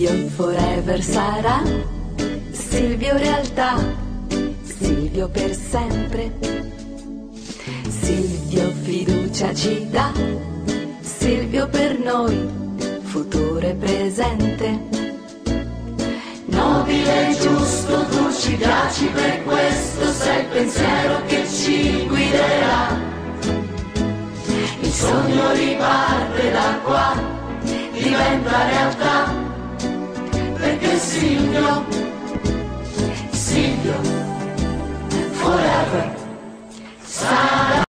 Silvio forever sarà, Silvio realtà, Silvio per sempre. Silvio fiducia ci dà, Silvio per noi, futuro e presente. Nobile e giusto, tu ci piaci, per questo sei il pensiero che ci guiderà. Il sogno riparte da qua, diventa realtà, perché Silvio, Silvio, forever sarà.